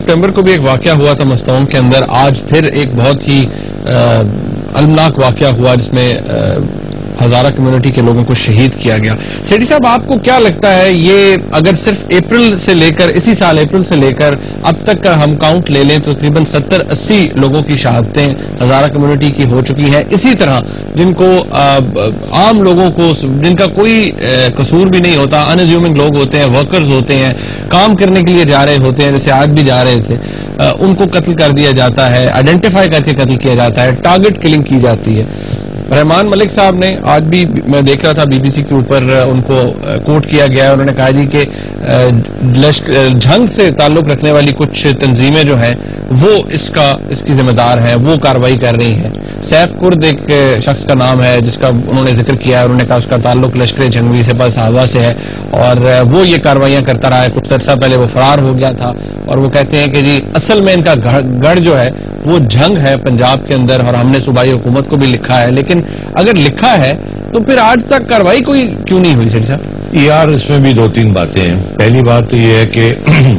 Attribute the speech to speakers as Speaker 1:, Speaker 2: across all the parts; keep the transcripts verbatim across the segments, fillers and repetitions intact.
Speaker 1: सितंबर को भी एक वाकया हुआ था मस्तौन के अंदर, आज फिर एक बहुत ही अलमनाक वाकया हुआ जिसमें हजारा कम्युनिटी के लोगों को शहीद किया गया। सेठी साहब, आपको क्या लगता है, ये अगर सिर्फ अप्रैल से लेकर इसी साल अप्रैल से लेकर अब तक का हम काउंट ले लें तो तकरीबन सत्तर अस्सी लोगों की शहादतें हजारा कम्युनिटी की हो चुकी हैं। इसी तरह जिनको आ, आम लोगों को जिनका कोई आ, कसूर भी नहीं होता, अनअज्यूमिंग लोग होते हैं, वर्कर्स होते हैं, काम करने के लिए जा रहे होते हैं, जैसे आज भी जा रहे थे, आ, उनको कत्ल कर दिया जाता है, आइडेंटिफाई करके कत्ल किया जाता है, टारगेट किलिंग की जाती है। रहमान मलिक साहब ने आज भी, मैं देख रहा था बीबीसी के ऊपर, उनको कोट किया गया है। उन्होंने कहा जी कि जंग से ताल्लुक रखने वाली कुछ तंजीमें जो हैं वो इसका इसकी जिम्मेदार हैं, वो कार्रवाई कर रही हैं। सैफ कुर्द एक शख्स का नाम है जिसका उन्होंने जिक्र किया है। उन्होंने कहा उसका ताल्लुक लश्कर जंगवी से बस हवा से है और वो ये कार्रवाइयां करता रहा है। कुछ अरसा पहले वो फरार हो गया था और वो कहते हैं कि जी असल में इनका गढ़ जो है वो जंग है पंजाब के अंदर, और हमने सूबाई हुकूमत को भी लिखा है। लेकिन अगर लिखा है तो फिर आज तक कार्रवाई कोई क्यों नहीं हुई? सेठी साहब
Speaker 2: यार, इसमें भी दो तीन बातें हैं। पहली बात तो ये है कि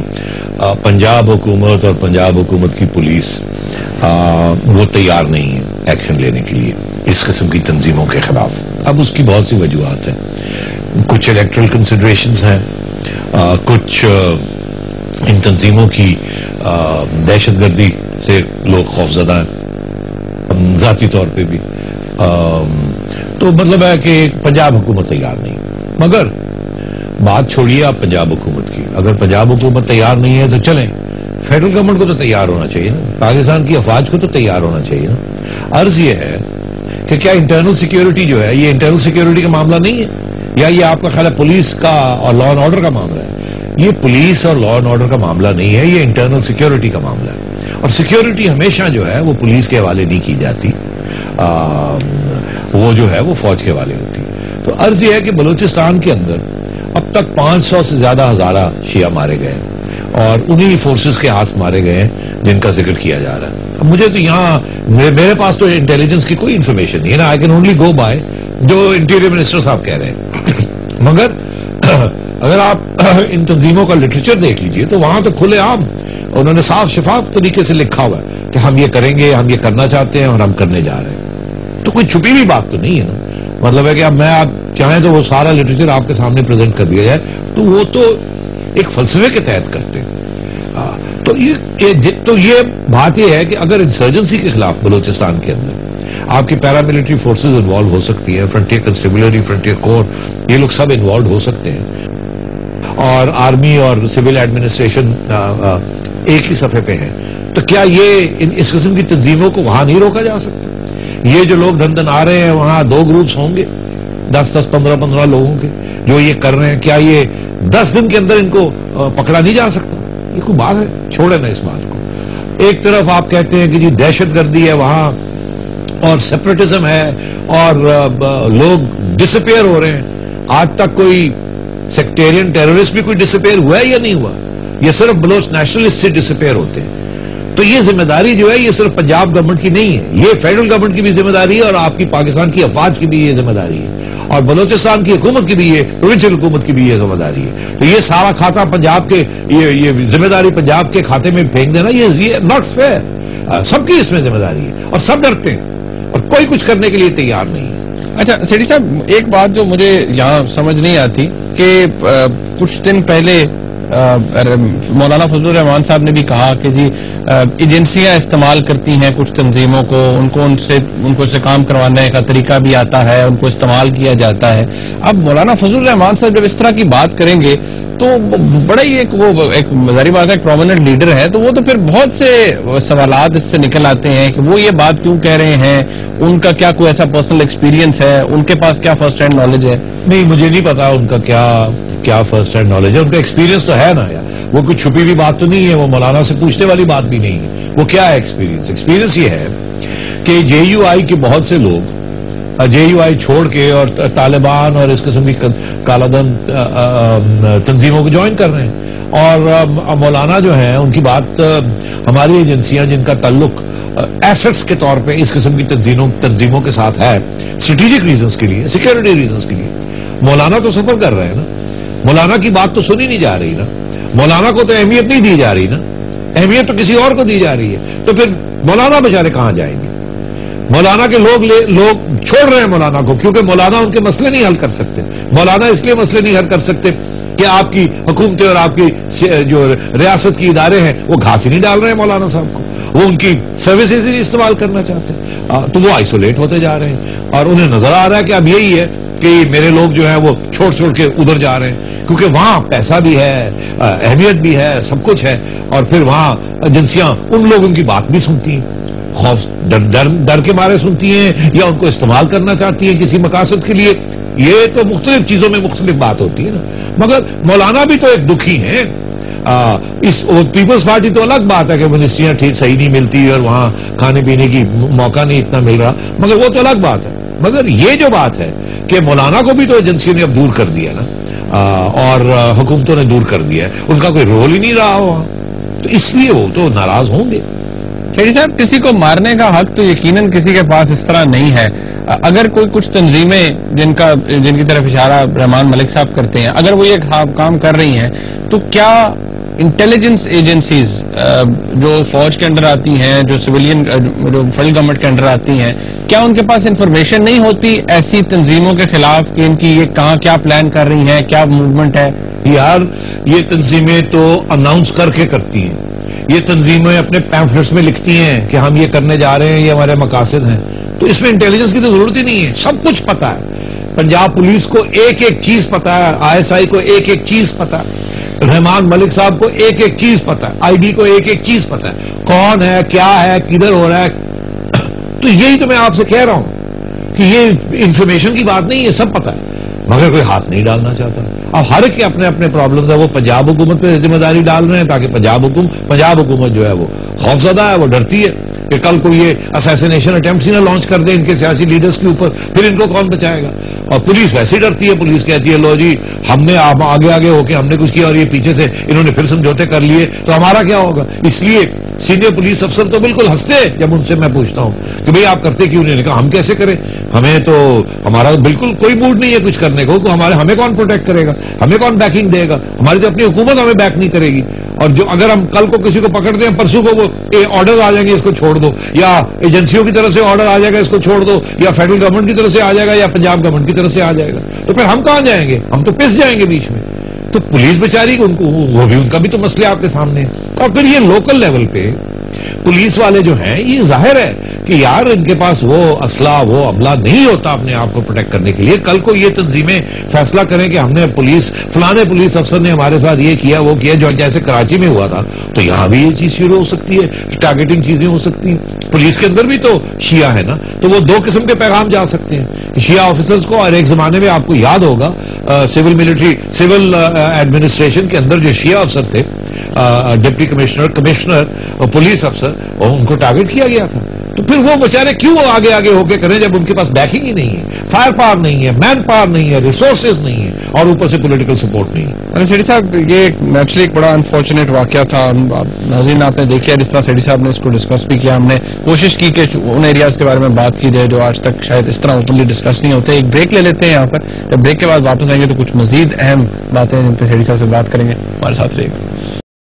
Speaker 2: पंजाब हुकूमत और पंजाब हुकूमत की पुलिस आ, वो तैयार नहीं है एक्शन लेने के लिए इस किस्म की तंजीमों के खिलाफ। अब उसकी बहुत सी वजूहत हैं। कुछ इलेक्ट्रल कंसिडरेशंस हैं, आ, कुछ आ, इन तंजीमों की दहशतगर्दी से लोग खौफजदा हैं जाती तौर पे भी। आ, तो मतलब है कि पंजाब हुकूमत तैयार नहीं। मगर बात छोड़िए आप पंजाब हुकूमत की, अगर पंजाब हुकूमत तैयार नहीं है तो चलें, फेडरल गवर्नमेंट को तो तैयार होना चाहिए ना, पाकिस्तान की अफवाज को तो तैयार होना चाहिए ना। अर्ज ये है कि क्या इंटरनल सिक्योरिटी जो है ये इंटरनल सिक्योरिटी का मामला नहीं है, या ये आपका ख्याल है पुलिस का और लॉ एंड ऑर्डर का मामला है? ये पुलिस और लॉ एंड ऑर्डर का मामला नहीं है, ये इंटरनल सिक्योरिटी का मामला है। और सिक्योरिटी हमेशा जो है वो पुलिस के हवाले नहीं की जाती, आ, वो जो है वो फौज के हवाले होती है। तो अर्ज यह है कि बलूचिस्तान के अंदर अब तक पांच सौ से ज्यादा हजारा शिया मारे गए और उन्हीं फोर्सेस के हाथ मारे गए हैं जिनका जिक्र किया जा रहा है। अब मुझे तो यहाँ मेरे, मेरे पास तो इंटेलिजेंस की कोई इंफॉर्मेशन नहीं है ना, I can only go by जो इंटीरियर मिनिस्टर साहब कह रहे हैं। मगर अगर आप इन तंजीमों का लिटरेचर देख लीजिए तो वहां तो खुलेआम उन्होंने साफ शफाफ तरीके से लिखा हुआ है कि हम ये करेंगे, हम ये करना चाहते हैं और हम करने जा रहे हैं। तो कोई छुपी हुई बात तो नहीं है ना। मतलब है कि अब मैं आप चाहें तो वो सारा लिटरेचर आपके सामने प्रेजेंट कर दिया जाए तो वो तो एक फलसफे के तहत करते हैं। तो ये, ये तो ये बात ये है कि अगर इंसर्जेंसी के खिलाफ बलूचिस्तान के अंदर आपकी पैरामिलिट्री फोर्सेज इन्वॉल्व हो सकती है, फ्रंटियर कंस्टेबलरी, फ्रंटियर कोर, ये लोग सब इन्वॉल्व हो सकते हैं, और आर्मी और सिविल एडमिनिस्ट्रेशन एक ही सफे पे है, तो क्या ये इन इस किस्म की तंजीमों को वहां नहीं रोका जा सकता? ये जो लोग धन धन आ रहे हैं वहां दो ग्रुप्स होंगे दस दस पंद्रह पंद्रह लोगों के जो ये कर रहे हैं, क्या ये दस दिन के अंदर इनको पकड़ा नहीं जा सकता? ये कोई बात है? छोड़े ना इस बात को। एक तरफ आप कहते हैं कि जी दहशतगर्दी है वहां और सेपरेटिज्म है और लोग डिसअपेयर हो रहे हैं। आज तक कोई सेक्टेरियन टेररिस्ट भी कोई डिसअपेयर हुआ है या नहीं हुआ? ये सिर्फ बलोच नेशनलिस्ट से डिसअपेयर होते हैं। तो ये जिम्मेदारी जो है ये सिर्फ पंजाब गवर्नमेंट की नहीं है, ये फेडरल गवर्नमेंट की भी जिम्मेदारी है और आपकी पाकिस्तान की अफवाज की भी ये जिम्मेदारी है और बलोचिस्तान की हुकूमत की भी ये, प्रोविंशियल हुकूमत की भी ये जिम्मेदारी है। तो ये सारा खाता पंजाब के, ये ये जिम्मेदारी पंजाब के खाते में फेंक देना, ये ये नॉट फेयर। सबकी इसमें जिम्मेदारी है और सब डरते हैं और कोई कुछ करने के लिए तैयार नहीं है।
Speaker 1: अच्छा सेठी साहब, एक बात जो मुझे यहाँ समझ नहीं आती कि कुछ दिन पहले मौलाना फजलुर रहमान साहब ने भी कहा कि जी एजेंसियां इस्तेमाल करती हैं कुछ तंजीमों को, उनको उनसे उनको इससे काम करवाने का तरीका भी आता है, उनको इस्तेमाल किया जाता है। अब मौलाना फजलुर रहमान साहब जब इस तरह की बात करेंगे तो बड़ा ही एक वो एक जारी बात है, एक प्रोमिनेंट लीडर है, तो वो तो फिर बहुत से सवालात इससे निकल आते हैं कि वो ये बात क्यों कह रहे हैं, उनका क्या कोई ऐसा पर्सनल एक्सपीरियंस है, उनके पास क्या फर्स्ट हैंड नॉलेज है?
Speaker 2: नहीं, मुझे नहीं पता उनका क्या क्या फर्स्ट हैंड नॉलेज है। उनका एक्सपीरियंस तो है ना यार, वो कुछ छुपी हुई बात तो नहीं है, वो मौलाना से पूछने वाली बात भी नहीं है। वो क्या है एक्सपीरियंस? एक्सपीरियंस ये है कि जे यू आई के बहुत से लोग जे यू आई छोड़ के और तालिबान और इस किस्म की कालाधन तंजीमों को ज्वाइन कर रहे हैं और मौलाना जो है उनकी बात हमारी एजेंसियां जिनका ताल्लुक एसेट्स के तौर पे इस किस्म की तंजीमों तंजीमों के साथ है, स्ट्रेटेजिक रीजंस के लिए, सिक्योरिटी रीजंस के लिए, मौलाना तो सफर कर रहे हैं ना, मौलाना की बात तो सुनी नहीं जा रही ना, मौलाना को तो अहमियत नहीं दी जा रही ना। اہمیت تو کسی اور کو دی جا رہی ہے. تو پھر مولانا بیچارے کہاں جائیں گے؟ مولانا کے لوگ لے لوگ چھوڑ رہے ہیں مولانا کو، کیونکہ مولانا ان کے مسئلے نہیں حل کر سکتے. مولانا اس لیے مسئلے نہیں حل کر سکتے کہ آپ کی حکومتیں اور آپ کی جو ریاست کی ادارے ہیں وہ گھاس ہی نہیں ڈال رہے ہیں مولانا صاحب کو، وہ ان کی سروسز ہی استعمال کرنا چاہتے ہیں. تو وہ آئسولیٹ ہوتے جا رہے ہیں اور انہیں نظر آ رہا ہے کہ اب یہی ہے کہ میرے لوگ جو ہیں وہ چھوڑ چھوڑ کے ادھر جا رہے ہیں، کیونکہ وہاں پیسہ بھی ہے، اہمیت بھی ہے، سب کچھ ہے. اور پھر وہاں ایجنسیاں ان لوگوں کی بات بھی سنتی ہیں، خوف ڈر ڈر ڈر کے مارے سنتی ہیں، یا ان کو استعمال کرنا چاہتی ہیں کسی مقاصد کے لیے. یہ تو مختلف چیزوں میں مختلف بات ہوتی ہے نا. مگر مولانا بھی تو ایک دکھی ہیں. آ, اس پیپلز پارٹی تو الگ بات ہے کہ منسٹریاں ٹھیک صحیح نہیں ملتی اور وہاں کھانے پینے کی موقع نہیں اتنا مل رہا، مگر وہ تو الگ بات ہے. مگر یہ جو بات ہے کہ مولانا کو بھی تو ایجنسیوں نے اب دور کر دیا نا، آ, اور حکومتوں نے دور کر دیا ہے، ان کا کوئی رول ہی نہیں رہا وہاں، تو اس لیے وہ تو ناراض ہوں گے.
Speaker 1: شیری صاحب، کسی کو مارنے کا حق تو یقیناً کسی کے پاس اس طرح نہیں ہے. اگر کوئی کچھ تنظیمیں جن کا جن کی طرف اشارہ رحمان ملک صاحب کرتے ہیں، اگر وہ یہ کام کر رہی ہیں، تو کیا انٹیلیجنس ایجنسیز جو فوج کے اندر آتی ہیں، جو سویلین جو فیڈرل گورنمنٹ کے اندر آتی ہیں، کیا ان کے پاس انفارمیشن نہیں ہوتی ایسی تنظیموں کے خلاف کہ ان کی یہ کہاں کیا پلان کر رہی ہیں، کیا موومنٹ ہے؟
Speaker 2: یار یہ تنظیمیں تو اناؤنس کر کے کرتی ہیں، یہ تنظیمیں اپنے پیمفلٹس میں لکھتی ہیں کہ ہم یہ کرنے جا رہے ہیں، یہ ہمارے مقاصد ہیں. تو اس میں انٹیلیجنس کی تو ضرورت ہی نہیں ہے، سب کچھ پتا ہے. پنجاب پولیس کو ایک ایک چیز پتا ہے، آئی ایس آئی کو ایک ایک چیز پتا ہے، رحمان ملک صاحب کو ایک ایک چیز پتا ہے، آئی ڈی کو ایک ایک چیز پتا ہے، کون ہے، کیا ہے، کدھر ہو رہا ہے. تو یہی تو میں آپ سے کہہ رہا ہوں کہ یہ انفارمیشن کی بات نہیں ہے، سب پتا ہے، مگر کوئی ہاتھ نہیں ڈالنا چاہتا. اب ہر ایک کے اپنے اپنے پرابلمز ہیں. وہ پنجاب حکومت پہ ذمہ داری ڈال رہے ہیں تاکہ پنجاب حکومت پنجاب حکومت جو ہے وہ خوفزدہ ہے، وہ ڈرتی ہے کہ کل کو یہ اسیسینیشن اٹیمپٹس ہی نہ لانچ کر دیں ان کے سیاسی لیڈرز کے اوپر، پھر ان کو کون بچائے گا. اور پولیس ویسے ہی ڈرتی ہے، پولیس کہتی ہے لو جی ہم نے آگے آگے ہو کے ہم نے کچھ کیا اور یہ پیچھے سے انہوں نے پھر سمجھوتے کر لیے تو ہمارا کیا ہوگا. اس لیے سینئر پولیس افسر تو بالکل ہنستے ہیں جب ان سے میں پوچھتا ہوں کہ بھئی آپ کرتے کیوں نہیں. نے کہا ہم کیسے کریں، ہمیں تو ہمارا بالکل کوئی موڈ نہیں ہے کچھ کرنے کو، ہمارے ہمیں کون پروٹیکٹ کرے گا، ہمیں کون بیکنگ دے گا، ہماری تو اپنی حکومت ہمیں بیک نہیں کرے گی. اور جو اگر ہم کل کو کسی کو پکڑ دیں، پرسوں کو وہ آرڈر آ جائیں گے اس کو چھوڑ دو، یا ایجنسیوں کی طرف سے آرڈر آ جائے گا اس کو چھوڑ دو، یا فیڈرل گورنمنٹ کی طرف سے آ جائے گا، یا پنجاب گورنمنٹ کی طرف سے آ جائے گا، تو پھر ہم کہاں جائیں گے، ہم تو پس جائیں گے بیچ میں. تو پولیس بیچاری ان کو وہ بھی ان کا بھی تو مسئلہ آپ کے سامنے ہے. اور پھر یہ لوکل لیول پہ پولیس والے جو ہیں، یہ ظاہر ہے کہ یار ان کے پاس وہ اسلحہ وہ عملہ نہیں ہوتا اپنے آپ کو پروٹیکٹ کرنے کے لیے. کل کو یہ تنظیمیں فیصلہ کریں کہ ہم نے پولیس فلانے پولیس افسر نے ہمارے ساتھ یہ کیا وہ کیا، جو جیسے کراچی میں ہوا تھا، تو یہاں بھی یہ چیز شروع ہو سکتی ہے، ٹارگیٹنگ چیزیں ہو سکتی ہیں. پولیس کے اندر بھی تو شیعہ ہے نا، تو وہ دو قسم کے پیغام جا سکتے ہیں شیعہ آفیسرز کو. اور ایک زمانے میں آپ کو یاد ہوگا سول ملٹری سول ایڈمنسٹریشن کے اندر جو شیعہ افسر تھے، ڈپٹی کمشنر کمشنر اور پولیس افسر، اور ان کو ٹارگٹ کیا گیا تھا. تو پھر وہ بیچارے کیوں آگے آگے ہو کے کریں جب ان کے پاس بیکنگ ہی نہیں ہے، فائر پاور نہیں ہے، مین پاور نہیں ہے، ریسورسز نہیں ہے، اور اوپر سے پولیٹیکل سپورٹ نہیں ہے.
Speaker 1: سیٹھی صاحب، یہ نیچرلی ایک بڑا انفارچونیٹ واقعہ تھا. ناظرین آپ نے دیکھا جس طرح سیٹھی صاحب نے اس کو ڈسکس بھی کیا، ہم نے کوشش کی کہ ان ایریاز کے بارے میں بات کی جائے جو آج تک شاید اس طرح اوپنلی ڈسکس نہیں ہوتے. ایک بریک لے لیتے ہیں یہاں پر، جب بریک کے بعد واپس آئیں گے تو کچھ مزید اہم باتیں جن پہ سیٹھی صاحب سے بات کریں گے. ہمارے ساتھ رہے گا.